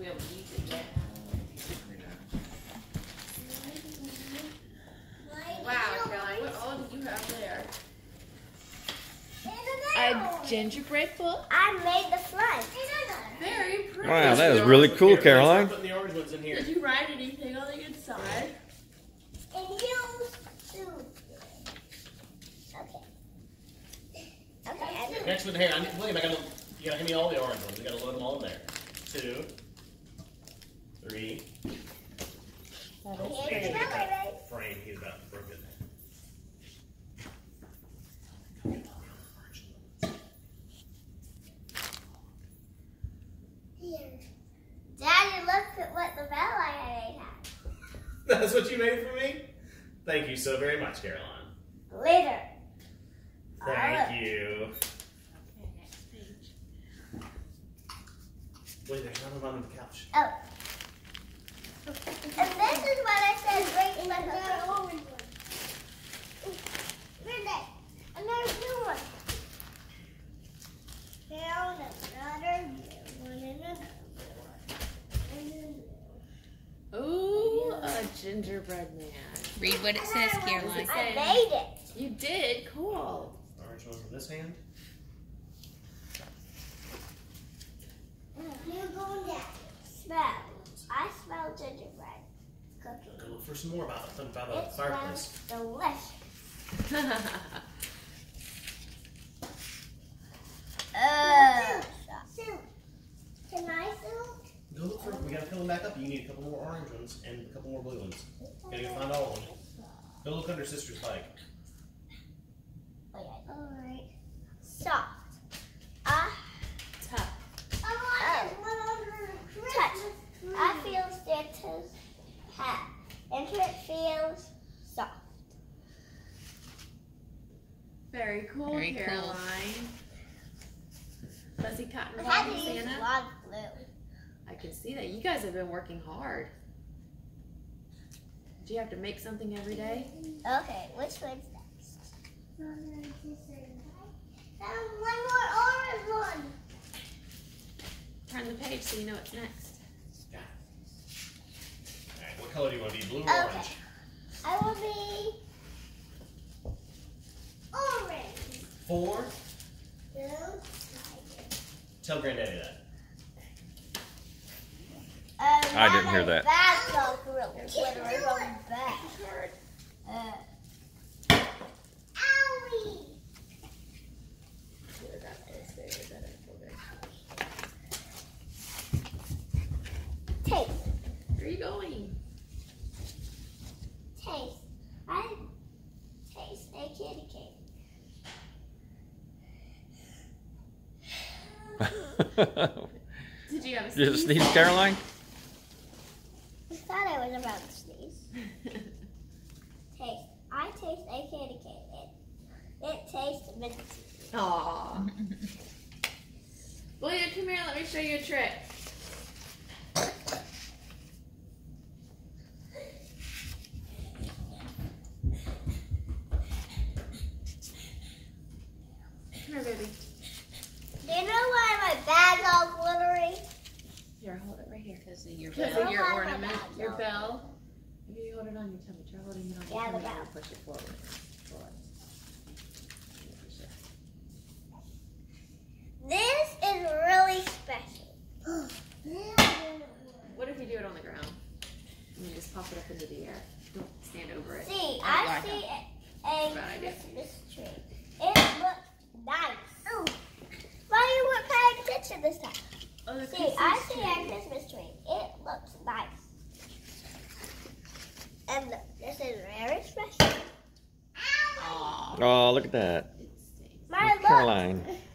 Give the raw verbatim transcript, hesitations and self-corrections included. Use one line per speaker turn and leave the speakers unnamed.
be able to use it yet. Wow, Caroline, what all do you have there? A gingerbread book?
I made the front.
Very pretty.
Wow, that is really cool, Caroline.
Putting the orange ones in here.
Did you write anything on the inside?
And here's two. Okay. Okay.
Next one, here, I need, William, I gotta, you gotta give me all the orange ones. We gotta load them all in there. Two, three.
Here's
Oh,
the
Andrew, get
color,
that frame. He's about to break it.
Here. Daddy, look at what the bell I made had.
That's what you made for me? Thank you so very much, Caroline.
Glitter.
Thank
Oh,
you.
Okay, next page.
Wait, there's another one on the couch.
Oh. And this is what I said right in my book. Where's that? Another blue one. Found another blue one and another one.
Ooh, a gingerbread man.
Read what it says, Caroline.
I made it.
You did? Cool.
Orange ones in this hand.
You're going down. Smell. I smell gingerbread cookie.
Go look for some more about the, about the
It
fireplace.
smells delicious. Uh, Sue, can I Sue?
Go look for. We gotta fill them back up. You need a couple more orange ones and a couple more blue ones. Gotta go find all of them. Go look under sister's bike.
Alright. Soft. Ah.
Tough.
I want one under the Touch. I feel Santa's hat. And it feels soft.
Very cool,
Very cool.
Caroline. Fuzzy cotton
I
ball
had to
from
use
Santa.
a lot of glue.
I can see that. You guys have been working hard. Do you have to make something every day?
Okay, which one's next? Um, one more orange one.
Turn the page so you know what's next.
Yeah. Alright, what color do you want to be? Blue or
Okay.
orange?
I will be orange.
Four.
Blue.
Tell Granddaddy that.
Um,
I didn't hear that.
That's so really glittery really bad. Uh, owie! Taste.
Where are you going?
Taste. I taste a candy cane.
Did you have a
Did you sneeze, Caroline?
I thought I was about to sneeze. Taste. I taste a candy cane. It, it tastes minty.
Aww. William, come here. Let me show you a trick. Come here, baby.
Do you know why my bag's all glittery?
Here, hold it right here.
Because of your
Because
bell.
of your
Why my
ornament,
bag's
your
all-
bell. Maybe you hold it on your tummy. Try holding it on your
Yeah, the
tummy
bell.
and push it forward. Forward. Push it.
This is really special.
What if you do it on the ground? And you just pop it up into the air. Don't stand over it.
See,
I
I
like
see a, a
Bad idea.
Christmas tree. It looks nice. Ooh. Why you weren't paying attention this time?
Oh, the
See, I see a Christmas tree. It looks nice. And look, this is very special.
Aw.
Oh, look at that.
It stinks.
My look.
Caroline.